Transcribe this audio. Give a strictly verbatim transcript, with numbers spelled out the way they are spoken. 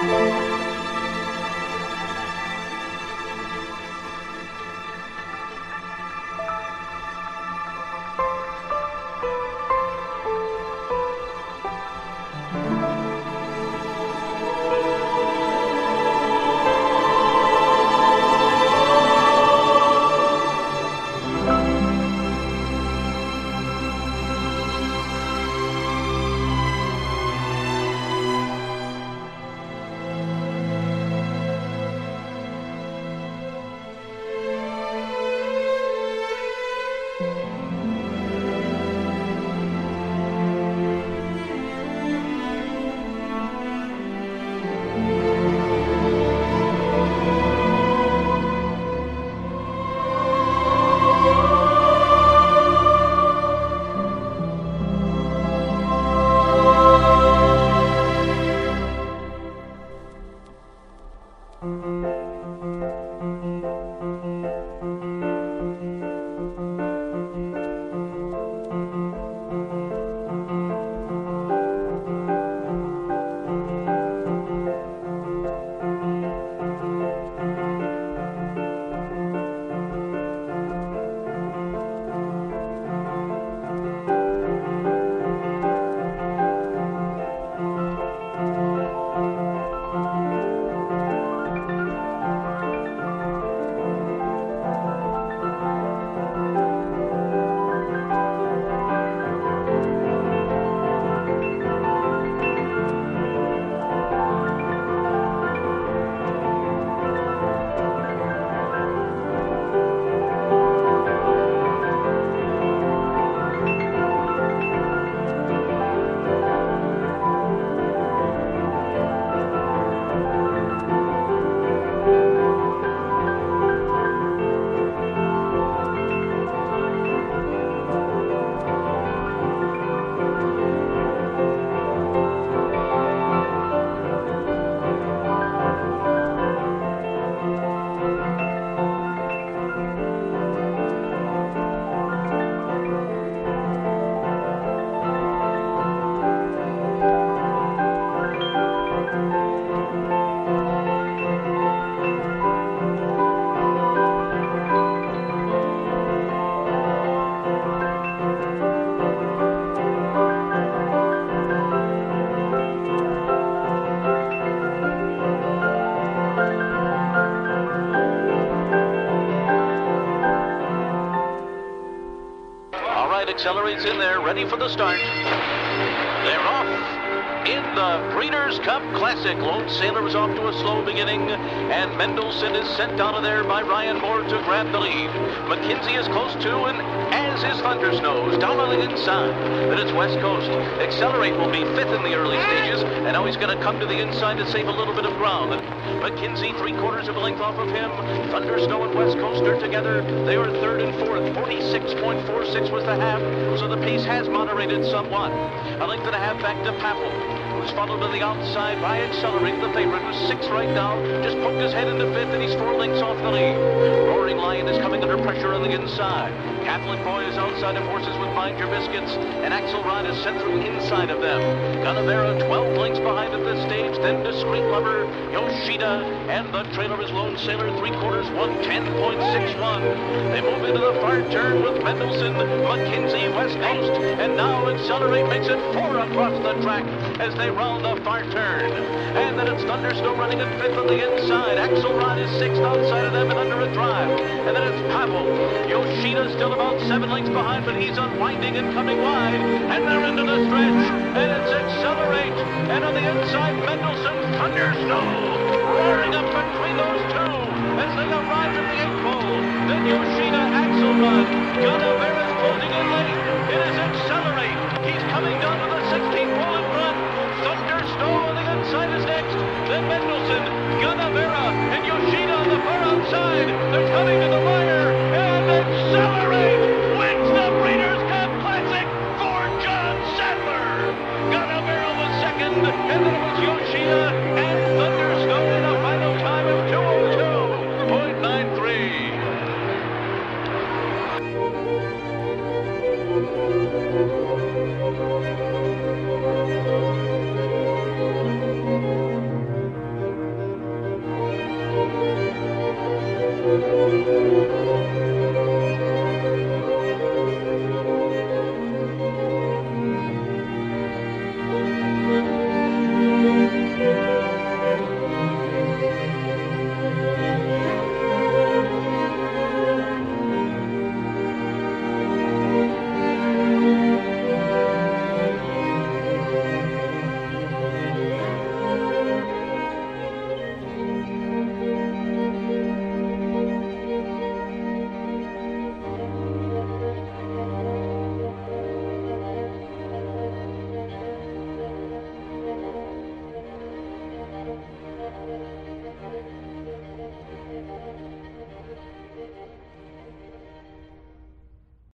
Accelerates in there, ready for the start. They're off. In the Breeders' Cup Classic, Lone Sailor was off to a slow beginning, and Mendelssohn is sent out of there by Ryan Moore to grab the lead. McKenzie is close to, and as is Thunder Snows, down on the inside. Then it's West Coast. Accelerate will be fifth in the early stages, and now he's going to come to the inside to save a little bit of ground. McKenzie, three quarters of a length off of him. Thunder Snow and West Coast are together. They are third and fourth. forty-six point four six was the half, so the pace has moderated somewhat. A length and a half back to Pappel, who's followed to the outside by Accelerate, the favorite, who's sixth right now. Just poked his head into fifth, and he's four lengths off the lead. Roaring Lion is coming under pressure on the inside. Catholic Boy is outside of horses with Mind Your Biscuits, and Axelrod is sent through inside of them. Gunnavera twelve lengths behind at this stage, then Discreet Lover, Yoshida, and the trailer is Lone Sailor, three quarters, one ten point six one. They move into the far turn with Mendelssohn, McKenzie, West Coast, and now Accelerate makes it four across the track as they round the far turn. And then it's Thunder Snow running in fifth on the inside. Axelrod is sixth outside of them and under a drive. And then it's Pavel. Yoshida still about seven lengths behind, but he's unwinding and coming wide. And they're into the stretch. And it's Accelerate. And on the inside, Mendelssohn, Thunder Snow, roaring up between those two as they arrive at the eighth pole. Then Yoshida, Axelrod, Gunnavera's closing in late. It is Accelerate. He's coming down to the sixteenth pole in front. Thunder Snow on the inside is next. Then Mendelssohn, Gunnavera, and Yoshida on the far outside.